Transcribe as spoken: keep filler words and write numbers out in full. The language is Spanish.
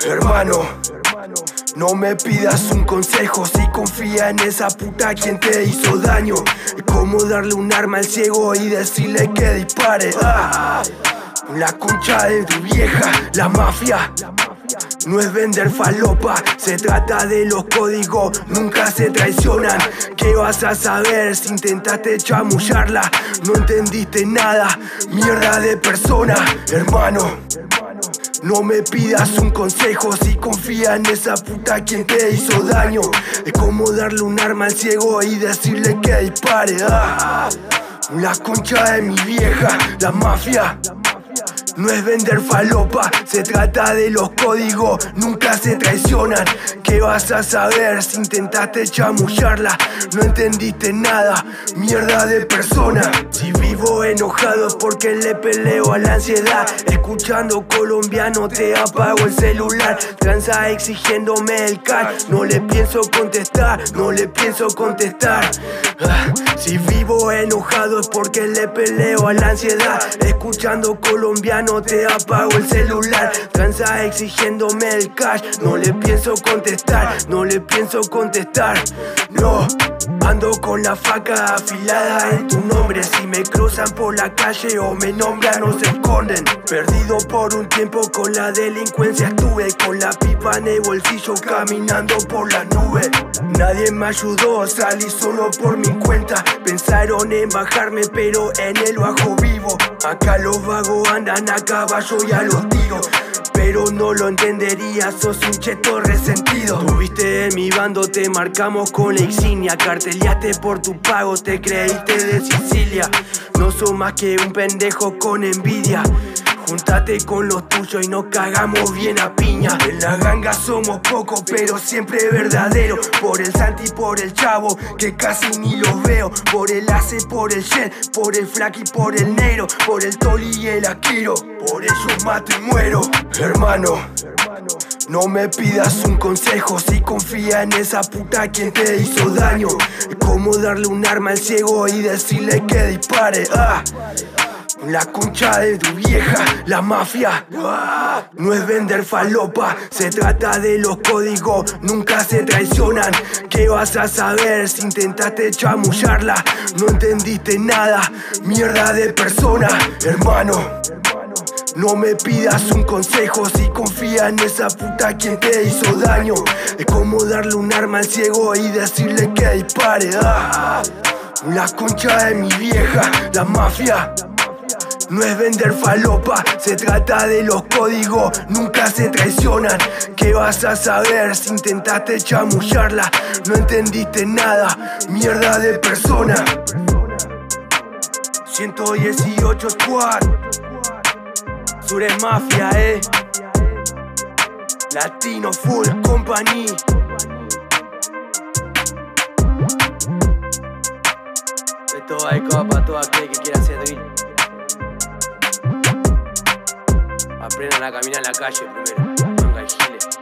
Hermano, no me pidas un consejo si confía en esa puta quien te hizo daño. Es como darle un arma al ciego y decirle que dispare. Ah, la concha de tu vieja, la mafia. No es vender falopa, se trata de los códigos, nunca se traicionan. ¿Qué vas a saber si intentaste chamullarla? No entendiste nada, mierda de persona. Hermano, no me pidas un consejo si confía en esa puta quien te hizo daño. Es como darle un arma al ciego y decirle que dispare. Ah, la concha de mi vieja, la mafia. No es vender falopa, se trata de los códigos, nunca se traicionan. ¿Qué vas a saber si intentaste chamullarla? No entendiste nada, mierda de persona. Si vivo enojado es porque le peleo a la ansiedad. Escuchando colombiano te apago el celular. Tranza exigiéndome el cash, no le pienso contestar, no le pienso contestar. Ah, si vivo enojado es porque le peleo a la ansiedad. Escuchando colombiano no te apago el celular. Tranza exigiéndome el cash, no le pienso contestar, no le pienso contestar. No, ando con la faca afilada en tu nombre. Si me cruzan por la calle o me nombran no se esconden. Perdido por un tiempo con la delincuencia estuve, con la pipa en el bolsillo caminando por las nubes. Nadie me ayudó, salí solo por mi cuenta. Pensaron en bajarme pero en el bajo vivo. Acá los vagos andan a caballo y a los tiros, pero no lo entenderías, sos un cheto resentido. Tuviste en mi bando, te marcamos con la insignia. Carteleaste por tu pago, te creíste de Sicilia. No sos más que un pendejo con envidia. Juntate con los tuyos y nos cagamos bien a piña. En la ganga somos pocos pero siempre verdadero. Por el Santi, por el Chavo, que casi ni los veo. Por el Ace, por el Shell, por el Flaky, por el Negro, por el Toli y el Akiro. Por ellos mato y muero. Hermano, no me pidas un consejo si confía en esa puta quien te hizo daño. Es como darle un arma al ciego y decirle que dispare. Ah, la concha de tu vieja, la mafia. No es vender falopa, se trata de los códigos, nunca se traicionan. ¿Qué vas a saber si intentaste chamullarla? No entendiste nada, mierda de persona. Hermano, no me pidas un consejo si confía en esa puta quien te hizo daño. Es como darle un arma al ciego y decirle que dispare. Ah, la concha de mi vieja, la mafia. No es vender falopa, se trata de los códigos, nunca se traicionan. ¿Qué vas a saber si intentaste chamullarla? No entendiste nada, mierda de persona. ciento dieciocho Squad, Sur es mafia, eh. Latino Full Company. Esto va de copa para todo aquel que quiera hacer drill. Aprendan a caminar en la calle primero, manga y giles.